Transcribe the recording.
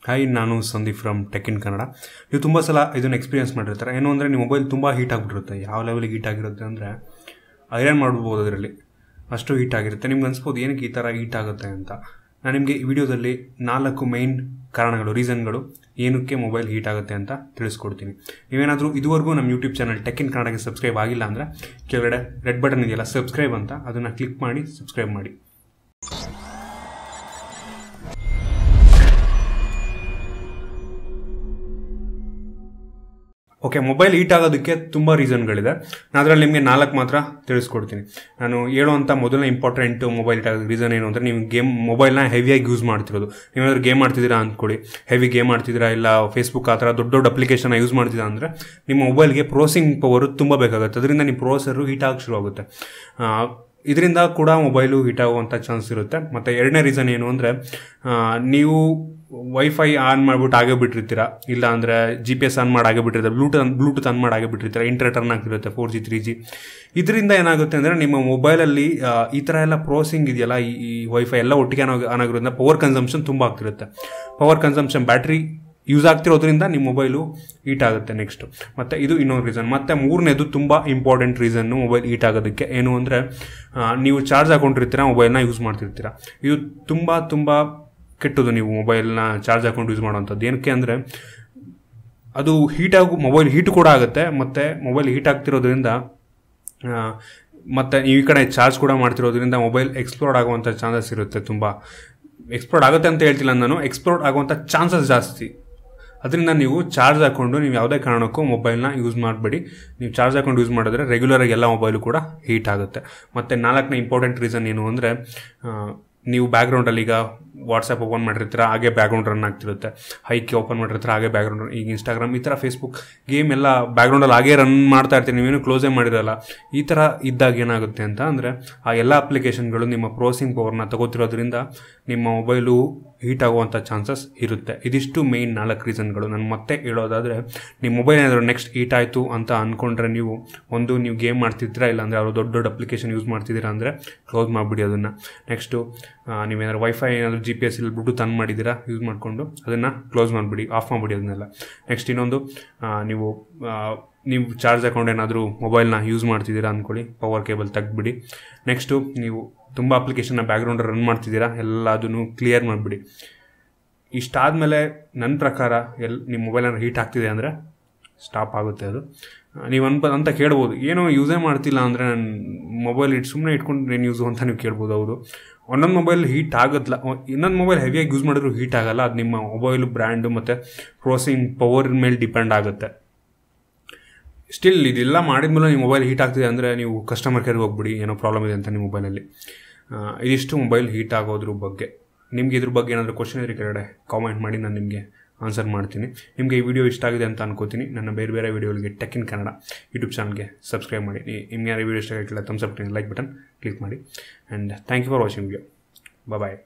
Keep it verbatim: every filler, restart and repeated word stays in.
Hi, ನಾನು Sandeep from Tech in Kannada. ನೀವು ತುಂಬ ಸಲ ಇದನ್ನು ಎಕ್ಸ್ಪೀರಿಯನ್ಸ್ ಮಾಡಿರ್ತಾರೆ. ಏನು ಅಂದರೆ ನಿಮ್ಮ ಮೊಬೈಲ್ ತುಂಬ ಹೀಟ್ ಆಗಿಬಿಟ್ಟಿರುತ್ತೆ. ಯಾವ ಲೆವೆಲಿಗೆ ಹೀಟ್ ಆಗಿರುತ್ತೆ ಅಂದರೆ ಐರನ್ ಮಾಡ್ಬೋದು, ಅದರಲ್ಲಿ ಅಷ್ಟು ಹೀಟ್ ಆಗಿರುತ್ತೆ. ನಿಮ್ಗೆ ಅನ್ಸ್ಬೋದು ಏನಕ್ಕೆ ಈ ಥರ ಹೀಟ್ ಆಗುತ್ತೆ ಅಂತ. ನಾನು ನಿಮಗೆ ಈ ವಿಡಿಯೋದಲ್ಲಿ ನಾಲ್ಕು ಮೈನ್ ಕಾರಣಗಳು, ರೀಸನ್ಗಳು ಏನಕ್ಕೆ ಮೊಬೈಲ್ ಹೀಟ್ ಆಗುತ್ತೆ ಅಂತ ತಿಳಿಸ್ಕೊಡ್ತೀನಿ. ನೀವೇನಾದರೂ ಇದುವರೆಗೂ ನಮ್ಮ ಯೂಟ್ಯೂಬ್ ಚಾನಲ್ ಟೆಕ್ ಇನ್ ಕನ್ನಡಗೆ ಸಬ್ಸ್ಕ್ರೈಬ್ ಆಗಿಲ್ಲ ಅಂದರೆ ಕೆಳಗಡೆ ರೆಡ್ ಬಟನ್ ಇದೆಯಲ್ಲ ಸಬ್ಸ್ಕ್ರೈಬ್ ಅಂತ, ಅದನ್ನು ಕ್ಲಿಕ್ ಮಾಡಿ ಸಬ್ಸ್ಕ್ರೈಬ್ ಮಾಡಿ. ಓಕೆ, ಮೊಬೈಲ್ ಹೀಟ್ ಆಗೋದಕ್ಕೆ ತುಂಬ ರೀಸನ್ಗಳಿದೆ. ನಾನು ಅದರಲ್ಲಿ ನಿಮಗೆ ನಾಲ್ಕು ಮಾತ್ರ ತಿಳಿಸ್ಕೊಡ್ತೀನಿ. ನಾನು ಹೇಳುವಂಥ ಮೊದಲನೇ ಇಂಪಾರ್ಟೆಂಟ್ ಮೊಬೈಲ್ ಹೀಟ್ ಆಗೋದಕ್ಕೆ ರೀಸನ್ ಏನು ಅಂದರೆ, ನೀವು ಗೇಮ್ ಮೊಬೈಲ್ನ ಹೆವಿಯಾಗಿ ಯೂಸ್ ಮಾಡ್ತಿರೋದು. ನೀವೇನಾದ್ರೂ ಗೇಮ್ ಮಾಡ್ತಿದ್ದೀರಾ ಅಂದ್ಕೊಳ್ಳಿ, ಹೆವಿ ಗೇಮ್ ಮಾಡ್ತಿದ್ದೀರಾ, ಇಲ್ಲ ಫೇಸ್ಬುಕ್ ಆ ಥರ ದೊಡ್ಡ ದೊಡ್ಡ ಅಪ್ಲಿಕೇಶನ್ ಯೂಸ್ ಮಾಡ್ತಿದ್ದೀರಾ ಅಂದರೆ ನಿಮ್ಮ ಮೊಬೈಲ್ಗೆ ಪ್ರೋಸೆಸಿಂಗ್ ಪವರು ತುಂಬ ಬೇಕಾಗುತ್ತೆ. ಅದರಿಂದ ನಿಮ್ಮ ಪ್ರೋಸೆಸರು ಹೀಟ್ ಆಗಿ ಶುರು ಆಗುತ್ತೆ. ಇದರಿಂದ ಕೂಡ ಮೊಬೈಲು ಹೀಟ್ ಆಗುವಂಥ ಚಾನ್ಸ್ ಇರುತ್ತೆ. ಮತ್ತು ಎರಡನೇ ರೀಸನ್ ಏನು ಅಂದರೆ, ನೀವು ವೈಫೈ ಆನ್ ಮಾಡಿಬಿಟ್ಟು ಆಗೇ ಬಿಟ್ಟಿರ್ತೀರ, ಇಲ್ಲ ಅಂದರೆ ಜಿ ಪಿ ಎಸ್ ಆನ್ ಮಾಡಿ ಆಗೇ ಬಿಟ್ಟಿರ್ತಾರೆ, ಬ್ಲೂಟೂತ್ ಬ್ಲೂಟೂತ್ ಆನ್ ಮಾಡಿ ಆಗೇ ಬಿಟ್ಟಿರ್ತಾರೆ, ಇಂಟರ್ನೆಟ್ ರನ್ ಆಗ್ತಿರುತ್ತೆ ಫೋರ್ ಜಿ ತ್ರೀ ಜಿ. ಇದರಿಂದ ಏನಾಗುತ್ತೆ ಅಂದರೆ ನಿಮ್ಮ ಮೊಬೈಲಲ್ಲಿ ಈ ಥರ ಎಲ್ಲ ಪ್ರೋಸೆಸಿಂಗ್ ಇದೆಯಲ್ಲ, ಈ ವೈಫೈ ಎಲ್ಲ ಒಟ್ಟಿಗೆ ಆನ್ ಆಗಿರೋದ್ರಿಂದ ಪವರ್ ಕನ್ಸಂಪ್ಷನ್ ತುಂಬ ಆಗ್ತಿರುತ್ತೆ. ಪವರ್ ಕನ್ಸಂಪ್ಷನ್, ಬ್ಯಾಟ್ರಿ ಯೂಸ್ ಆಗ್ತಿರೋದ್ರಿಂದ ನಿಮ್ಮ ಮೊಬೈಲು ಹೀಟ್ ಆಗುತ್ತೆ. ನೆಕ್ಸ್ಟು ಮತ್ತು ಇದು ಇನ್ನೊಂದು ರೀಸನ್. ಮತ್ತು ಮೂರನೇದು ತುಂಬ ಇಂಪಾರ್ಟೆಂಟ್ ರೀಸನ್ನು ಮೊಬೈಲ್ ಹೀಟ್ ಆಗೋದಕ್ಕೆ ಏನು ಅಂದರೆ, ನೀವು ಚಾರ್ಜ್ ಹಾಕೊಂಡಿರ್ತೀರ, ಮೊಬೈಲ್ನ ಯೂಸ್ ಮಾಡ್ತಿರ್ತೀರ. ಇದು ತುಂಬ ತುಂಬ ಕೆಟ್ಟದು. ನೀವು ಮೊಬೈಲ್ನ ಚಾರ್ಜ್ ಹಾಕೊಂಡು ಯೂಸ್ ಮಾಡೋವಂಥದ್ದು. ಏನಕ್ಕೆ ಅಂದರೆ ಅದು ಹೀಟಾಗು ಮೊಬೈಲ್ ಹೀಟ್ ಕೂಡ ಆಗುತ್ತೆ. ಮತ್ತು ಮೊಬೈಲ್ ಹೀಟ್ ಆಗ್ತಿರೋದ್ರಿಂದ ಮತ್ತು ನೀವು ಈ ಕಡೆ ಚಾರ್ಜ್ ಕೂಡ ಮಾಡ್ತಿರೋದ್ರಿಂದ ಮೊಬೈಲ್ ಎಕ್ಸ್ಪ್ಲೋರ್ಡ್ ಆಗುವಂಥ ಚಾನ್ಸಸ್ ಇರುತ್ತೆ. ತುಂಬ ಎಕ್ಸ್ಪ್ಲೋರ್ಡ್ ಆಗುತ್ತೆ ಅಂತ ಹೇಳ್ತಿಲ್ಲ ನಾನು, ಎಕ್ಸ್ಪ್ಲೋರ್ಡ್ ಆಗುವಂಥ ಚಾನ್ಸಸ್ ಜಾಸ್ತಿ. ಅದರಿಂದ ನೀವು ಚಾರ್ಜ್ ಹಾಕ್ಕೊಂಡು ನೀವು ಯಾವುದೇ ಕಾರಣಕ್ಕೂ ಮೊಬೈಲ್ನ ಯೂಸ್ ಮಾಡಬೇಡಿ. ನೀವು ಚಾರ್ಜ್ ಹಾಕೊಂಡು ಯೂಸ್ ಮಾಡಿದ್ರೆ ರೆಗ್ಯುಲರಾಗಿ ಎಲ್ಲ ಮೊಬೈಲು ಕೂಡ ಹೀಟ್ ಆಗುತ್ತೆ. ಮತ್ತು ನಾಲ್ಕನೇ ಇಂಪಾರ್ಟೆಂಟ್ ರೀಸನ್ ಏನು ಅಂದರೆ, ನೀವು ಬ್ಯಾಕ್ಗ್ರೌಂಡಲ್ಲಿ ಈಗ ವಾಟ್ಸಪ್ ಓಪನ್ ಮಾಡಿರ್ತೀರ, ಹಾಗೆ ಬ್ಯಾಕ್ಗ್ರೌಂಡ್ ರನ್ ಆಗ್ತಿರುತ್ತೆ. ಹೈಕಿ ಓಪನ್ ಮಾಡಿರ್ತೀರ, ಹಾಗೆ ಬ್ಯಾಕ್ಗ್ರೌಂಡ್, ಈಗ ಇನ್ಸ್ಟಾಗ್ರಾಮ್ ಈ ಥರ ಫೇಸ್ಬುಕ್ ಗೇಮ್ ಎಲ್ಲ ಬ್ಯಾಕ್ಗ್ರೌಂಡಲ್ಲಿ ಹಾಗೆ ರನ್ ಮಾಡ್ತಾ ಇರ್ತೀರಿ, ನೀವೇನು ಕ್ಲೋಸೇ ಮಾಡಿರಲ್ಲ. ಈ ಥರ ಇದ್ದಾಗ ಏನಾಗುತ್ತೆ ಅಂತ ಅಂದರೆ, ಆ ಎಲ್ಲ ಅಪ್ಲಿಕೇಶನ್ಗಳು ನಿಮ್ಮ ಪ್ರೋಸೆಸಿಂಗ್ ಪವರ್ನ ತಗೋತಿರೋದ್ರಿಂದ ನಿಮ್ಮ ಮೊಬೈಲು ಹೀಟ್ ಆಗುವಂಥ ಚಾನ್ಸಸ್ ಇರುತ್ತೆ. ಇದಿಷ್ಟು ಮೇಯ್ನ್ ನಾಲ್ಕು ರೀಸನ್ಗಳು. ನಾನು ಮತ್ತೆ ಹೇಳೋದಾದರೆ, ನಿಮ್ಮ ಮೊಬೈಲ್ ಏನಾದರೂ ನೆಕ್ಸ್ಟ್ ಹೀಟ್ ಆಯಿತು ಅಂತ ಅಂದ್ಕೊಂಡ್ರೆ, ನೀವು ಒಂದು ನೀವು ಗೇಮ್ ಮಾಡ್ತಿದ್ದೀರಾ, ಇಲ್ಲಾಂದರೆ ಅವರು ದೊಡ್ಡ ದೊಡ್ಡ ಅಪ್ಲಿಕೇಶನ್ ಯೂಸ್ ಮಾಡ್ತಿದ್ದೀರಾ ಅಂದರೆ ಕ್ಲೋಸ್ ಮಾಡಿಬಿಡಿ ಅದನ್ನು. ನೆಕ್ಸ್ಟು ನೀವೇನಾದ್ರು ವೈಫೈ ಏನಾದರೂ ಜಿ ಪಿ ಎಸ್ ಇಲ್ಲಿ ಬ್ಲೂಟೂತ್ ಆನ್ ಮಾಡಿದ್ದೀರಾ ಯೂಸ್ ಮಾಡಿಕೊಂಡು, ಅದನ್ನು ಕ್ಲೋಸ್ ಮಾಡಿಬಿಡಿ, ಆಫ್ ಮಾಡಿಬಿಡಿ ಅದನ್ನೆಲ್ಲ. ನೆಕ್ಸ್ಟ್ ಇನ್ನೊಂದು, ನೀವು ನೀವು ಚಾರ್ಜ್ ಹಾಕೊಂಡು ಏನಾದರೂ ಮೊಬೈಲ್ನ ಯೂಸ್ ಮಾಡ್ತಿದ್ದೀರಾ ಅಂದ್ಕೊಳ್ಳಿ, ಪವರ್ ಕೇಬಲ್ ತೆಗೆದ್ಬಿಡಿ. ನೆಕ್ಸ್ಟು ನೀವು ತುಂಬ ಅಪ್ಲಿಕೇಶನ್ನ ಬ್ಯಾಕ್ಗ್ರೌಂಡ್ ರನ್ ಮಾಡ್ತಿದ್ದೀರಾ, ಎಲ್ಲ ಅದನ್ನು ಕ್ಲಿಯರ್ ಮಾಡಿಬಿಡಿ. ಇಷ್ಟಾದಮೇಲೆ ನನ್ನ ಪ್ರಕಾರ ಎಲ್ಲಿ ನಿಮ್ಮ ಮೊಬೈಲ್ ಏನಾದ್ರು ಹೀಟ್ ಆಗ್ತಿದೆ ಅಂದರೆ ಸ್ಟಾಪ್ ಆಗುತ್ತೆ ಅದು. ನೀವು ಅನ್ಬ ಅಂತ ಕೇಳ್ಬೋದು, ಏನೋ ಯೂಸೇ ಮಾಡ್ತಿಲ್ಲ ಅಂದರೆ ನನ್ನ ಮೊಬೈಲ್ ಇಟ್ಟು ಸುಮ್ಮನೆ ಇಟ್ಕೊಂಡು ಏನು ಯೂಸು ಅಂತ ನೀವು ಕೇಳ್ಬೋದು. ಹೌದು, ಒಂದೊಂದು ಮೊಬೈಲ್ ಹೀಟ್ ಆಗೋದಿಲ್ಲ, ಇನ್ನೊಂದು ಮೊಬೈಲ್ ಹೆವಿಯಾಗಿ ಯೂಸ್ ಮಾಡಿದ್ರು ಹೀಟ್ ಆಗೋಲ್ಲ. ಅದು ನಿಮ್ಮ ಮೊಬೈಲು ಬ್ರ್ಯಾಂಡು ಮತ್ತು ಪ್ರೋಸೆಸಿಂಗ್ ಪವರ್ ಮೇಲೆ ಡಿಪೆಂಡ್ ಆಗುತ್ತೆ. ಸ್ಟಿಲ್ ಇದೆಲ್ಲ ಮಾಡಿದ್ಮೇಲೆ ನಿಮ್ಮ ಮೊಬೈಲ್ ಹೀಟ್ ಆಗ್ತಿದೆ ಅಂದರೆ ನೀವು ಕಸ್ಟಮರ್ ಕೇರ್ಗೆ ಹೋಗ್ಬಿಡಿ, ಏನೋ ಪ್ರಾಬ್ಲಮ್ ಇದೆ ಅಂತ ನಿಮ್ಮ ಮೊಬೈಲಲ್ಲಿ. ಇದಿಷ್ಟು ಮೊಬೈಲ್ ಹೀಟ್ ಆಗೋದ್ರ ಬಗ್ಗೆ. ನಿಮಗೆ ಇದ್ರ ಬಗ್ಗೆ ಏನಾದರೂ ಕ್ವಶನ್ ಇದ್ರೆ ಕೆಳಗಡೆ ಕಾಮೆಂಟ್ ಮಾಡಿ, ನಾನು ನಿಮಗೆ ಆನ್ಸರ್ ಮಾಡ್ತೀನಿ. ನಿಮಗೆ ಈ ವಿಡಿಯೋ ಇಷ್ಟ ಆಗಿದೆ ಅಂತ ಅನ್ಕೋತೀನಿ. ನನ್ನ ಬೇರೆ ಬೇರೆ ವೀಡಿಯೋಗಳಿಗೆ ಟೆಕ್ ಇನ್ ಕನ್ನಡ ಯೂಟ್ಯೂಬ್ ಚಾನಲ್ಗೆ ಸಬ್ಸ್ಕ್ರೈಬ್ ಮಾಡಿ. ನಿಮ್ಗೆ ಯಾರು ವಿಡಿಯೋ ಇಷ್ಟ ಆಗಿಲ್ಲ, thumbs up button, like button click ಮಾಡಿ. And thank you for watching video. Bye.